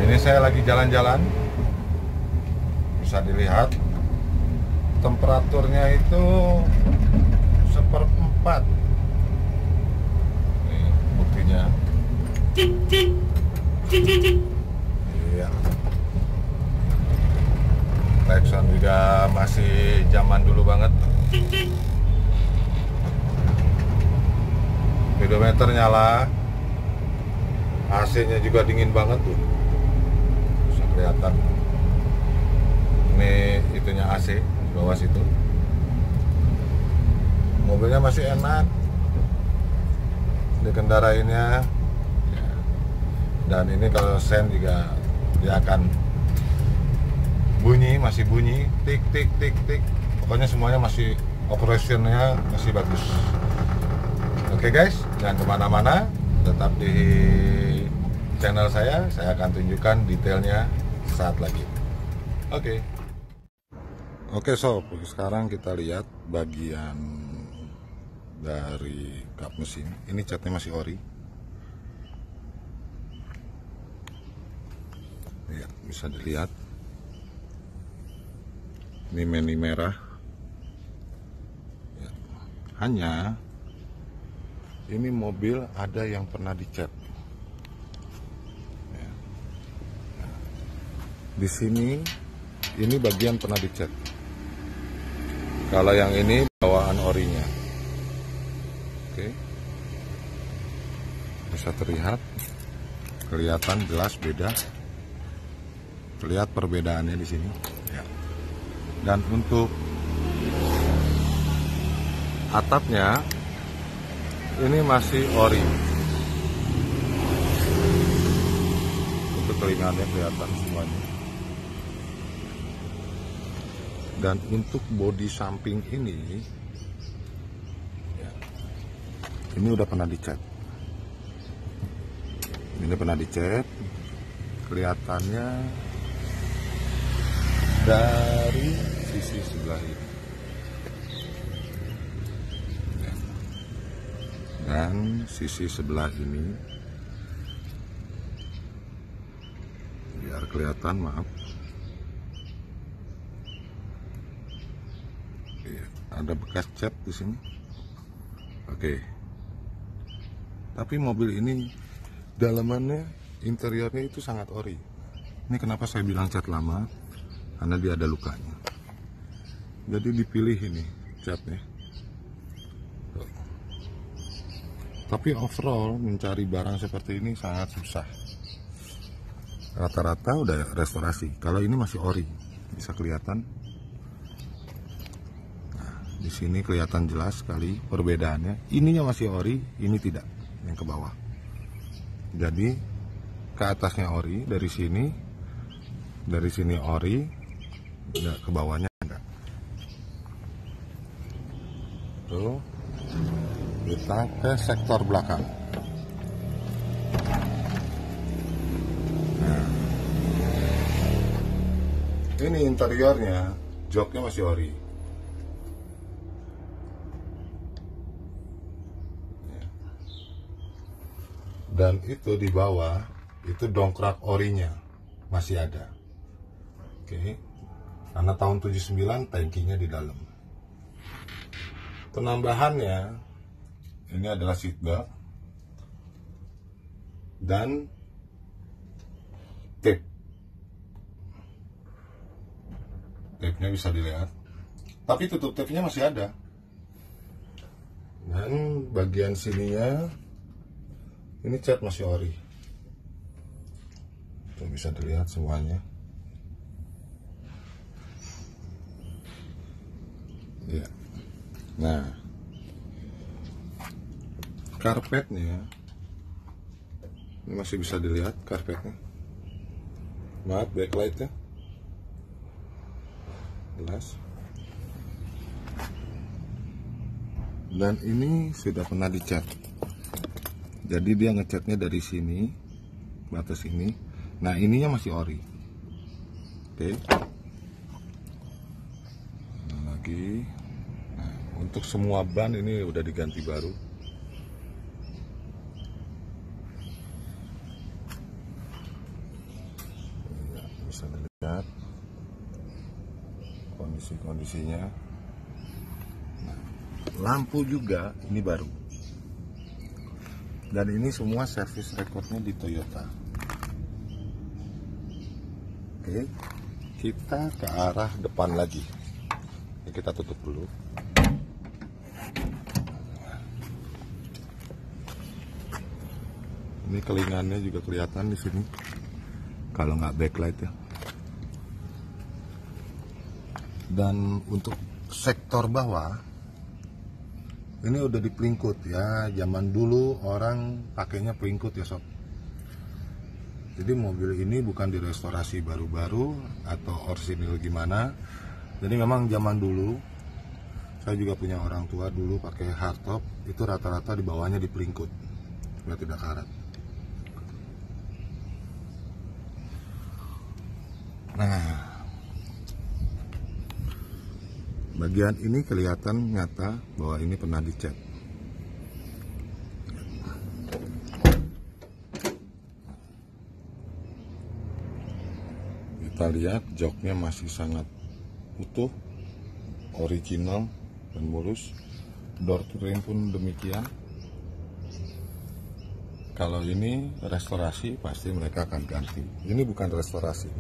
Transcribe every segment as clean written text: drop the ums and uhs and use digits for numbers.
Ini saya lagi jalan-jalan, bisa dilihat temperaturnya itu 1/4. Ini buktinya. Iya. Klakson juga masih zaman dulu banget. Speedometer nyala, AC-nya juga dingin banget tuh, bisa kelihatan. Ini itunya AC di bawah situ. Mobilnya masih enak dikendarainnya. Dan ini kalau sen juga dia akan bunyi, masih bunyi, tik tik tik tik. Pokoknya semuanya masih operasionalnya masih bagus. Oke guys, jangan kemana-mana, tetap di channel saya akan tunjukkan detailnya saat lagi. Oke sob, sekarang kita lihat bagian dari kap mesin. Ini catnya masih ori. Ya, bisa dilihat. Ini meni merah. Ya. Hanya ini mobil ada yang pernah dicat. Ya. Nah, di sini ini bagian pernah dicat. Kalau yang ini bawaan orinya. Oke. Bisa terlihat, kelihatan jelas beda. Lihat perbedaannya di sini. Ya. Dan untuk atapnya ini masih ori. Untuk telinganya kelihatan semuanya. Dan untuk bodi samping ini, ya, ini udah pernah dicat. Ini pernah dicat. Kelihatannya dari sisi sebelah ini. Dan sisi sebelah ini, biar kelihatan, maaf, ya, ada bekas cat di sini. Oke. Tapi mobil ini dalamannya, interiornya itu sangat ori. Ini kenapa saya bilang cat lama, karena dia ada lukanya. Jadi dipilih ini catnya. Tapi overall mencari barang seperti ini sangat susah. Rata-rata udah restorasi. Kalau ini masih ori, bisa kelihatan. Nah, di sini kelihatan jelas sekali perbedaannya. Ininya masih ori, ini tidak. Yang ke bawah. Jadi ke atasnya ori, dari sini ori, ke bawahnya enggak. Tuh. Kita ke sektor belakang. Nah, ini interiornya, joknya masih ori. Dan itu di bawah, itu dongkrak orinya masih ada. Oke. Karena tahun 79 tankinya di dalam. Penambahannya, ini adalah seat belt dan tape. Tape-nya bisa dilihat. Tapi tutup tape-nya masih ada. Dan bagian sininya ini cat masih ori. Itu bisa dilihat semuanya. Ya. Nah, karpetnya ini masih bisa dilihat karpetnya. Maaf, backlightnya jelas. Dan ini sudah pernah dicat. Jadi dia ngecatnya dari sini, batas ini. Nah, ininya masih ori. Oke. Nah, lagi. Nah, untuk semua ban ini udah diganti baru. lihat kondisi-kondisinya. Nah, lampu juga ini baru, dan ini semua service recordnya di Toyota. Oke, kita ke arah depan lagi. Ini kita tutup dulu. Ini kelingannya juga kelihatan di sini kalau nggak backlight ya. Dan untuk sektor bawah ini udah dipelingkut ya. Zaman dulu orang pakainya pelingkut ya sob. Jadi mobil ini bukan direstorasi baru-baru atau orsinil gimana. Jadi memang zaman dulu, saya juga punya orang tua dulu pakai hardtop, itu rata-rata di bawahnya dipelingkut supaya tidak karat. Nah, bagian ini kelihatan nyata bahwa ini pernah dicat. Kita lihat joknya masih sangat utuh, original dan mulus. Door to rim pun demikian. Kalau ini restorasi pasti mereka akan ganti. Ini bukan restorasi.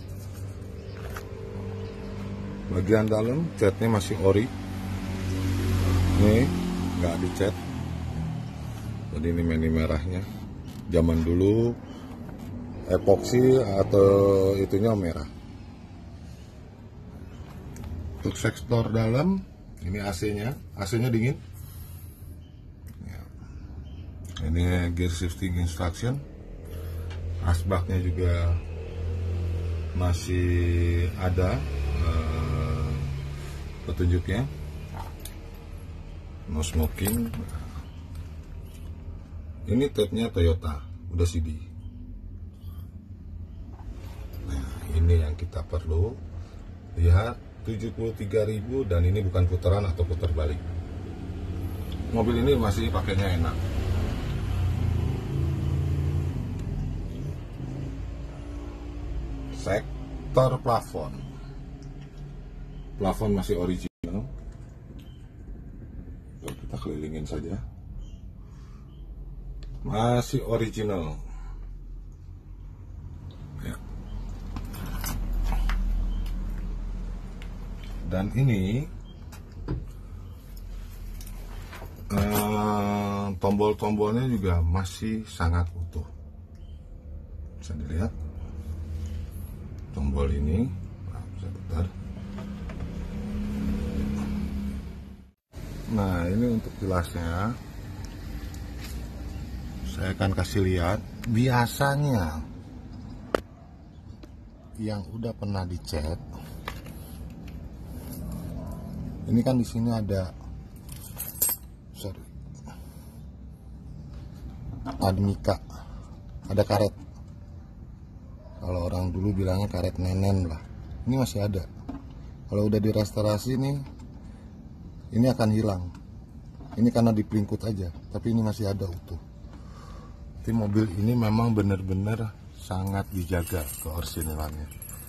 Bagian dalam catnya masih ori. Ini nggak dicat. Jadi ini meni merahnya. Zaman dulu epoksi atau itunya merah. Untuk sektor dalam ini AC-nya, AC-nya dingin. Ya. Ini gear shifting instruction. Asbaknya juga masih ada petunjuknya, no smoking. Ini tape-nya Toyota, udah CD. Nah, ini yang kita perlu lihat, 73.000, dan ini bukan putaran atau putar balik. Mobil ini masih pakainya enak. Sektor plafon masih original. Kita kelilingin saja, masih original ya. Dan ini tombol-tombolnya juga masih sangat utuh, bisa dilihat tombol ini. Sebentar. Nah, ini untuk jelasnya saya akan kasih lihat. Biasanya yang udah pernah dicat, ini kan di sini ada, ada mika, ada karet. Kalau orang dulu bilangnya karet nenen lah. Ini masih ada. Kalau udah direstorasi nih, ini akan hilang. Ini karena dipelingkut aja, tapi ini masih ada utuh. Jadi mobil ini memang benar-benar sangat dijaga keorsinilannya.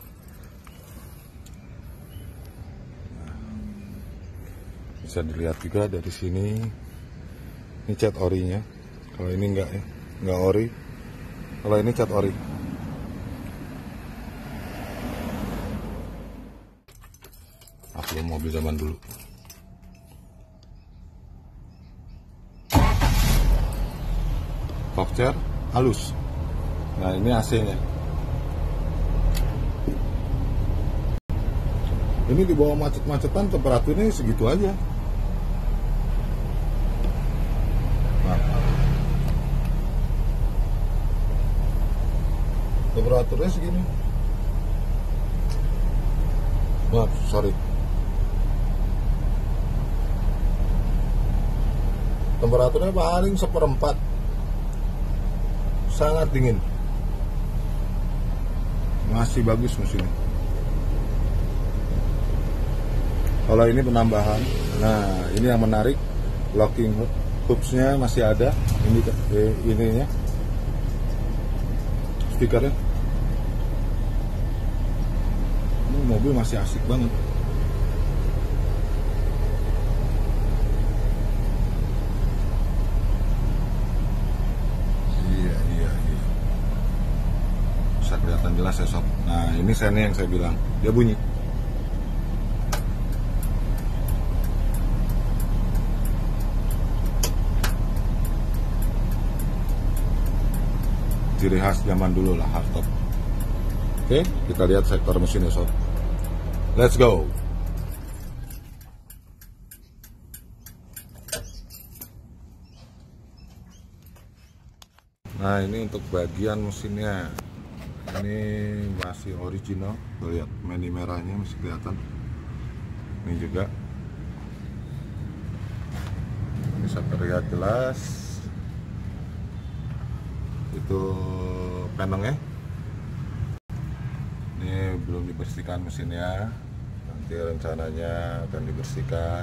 Bisa dilihat juga dari sini. Ini cat orinya. Kalau ini enggak ori. Kalau ini cat ori. Aku mobil zaman dulu. Top chair halus. Nah, ini AC-nya. Ini di bawah macet-macetan temperaturnya segitu aja. Nah, temperaturnya segini. Maaf, sorry. Temperaturnya paling 1/4. Sangat dingin. Masih bagus mesinnya. Kalau ini penambahan. Nah, ini yang menarik. Locking hoops-nya masih ada. Ini ininya. Stikernya. mobil masih asik banget. Iya. Bisa kelihatan jelas ya sob. Nah ini sennya yang saya bilang, dia bunyi. Ciri khas zaman dulu lah hardtop. Oke, kita lihat sektor mesinnya sob. Let's go. Nah ini untuk bagian mesinnya, ini masih original. Tuh, lihat meni merahnya masih kelihatan. Ini juga bisa terlihat jelas. Itu penengnya. Ini belum dibersihkan mesinnya, nanti rencananya akan dibersihkan.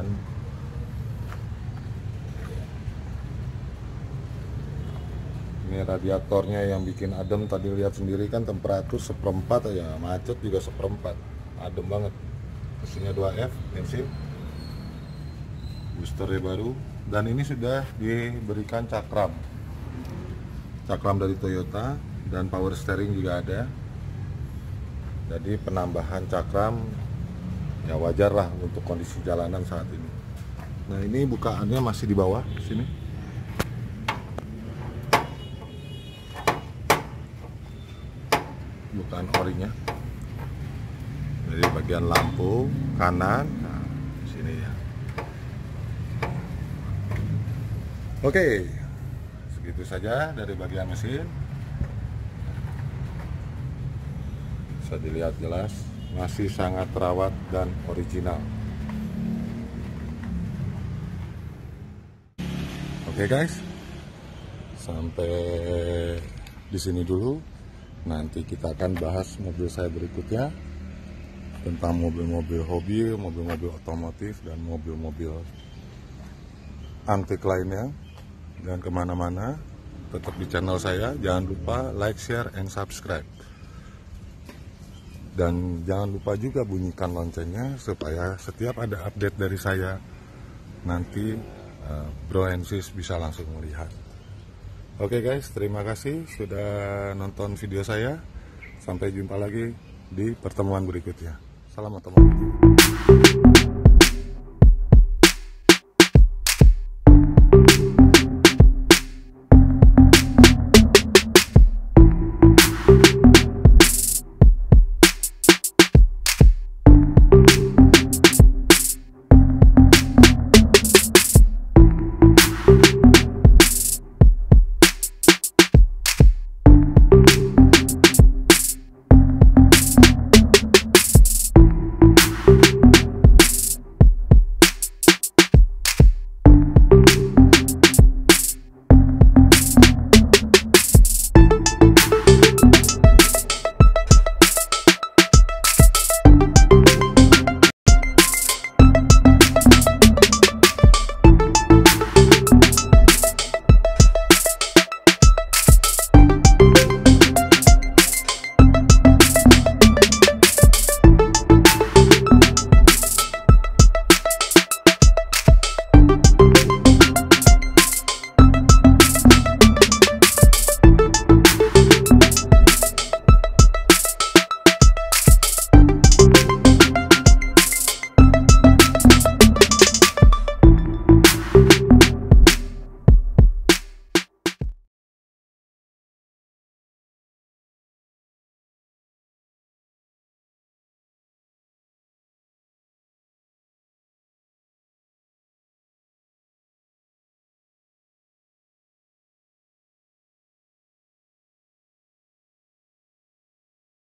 Ini radiatornya yang bikin adem, tadi lihat sendiri kan temperatur 1/4 ya, macet juga 1/4, adem banget. Mesinnya 2F bensin, boosternya baru, dan ini sudah diberikan cakram dari Toyota, dan power steering juga ada. Jadi penambahan cakram ya wajar lah untuk kondisi jalanan saat ini. Nah ini bukaannya masih di bawah sini. Bukaan orinya. Jadi bagian lampu kanan, nah sini ya. Oke, segitu saja dari bagian mesin. Bisa dilihat jelas masih sangat terawat dan original. Oke guys, sampai di sini dulu. Nanti kita akan bahas mobil saya berikutnya tentang mobil-mobil hobi, mobil-mobil otomotif, dan mobil-mobil antik lainnya. Dan kemana-mana, tetap di channel saya. Jangan lupa like, share, and subscribe. Dan jangan lupa juga bunyikan loncengnya supaya setiap ada update dari saya nanti Bro and Sis bisa langsung melihat. Oke guys, terima kasih sudah nonton video saya. Sampai jumpa lagi di pertemuan berikutnya. Salam otomotif.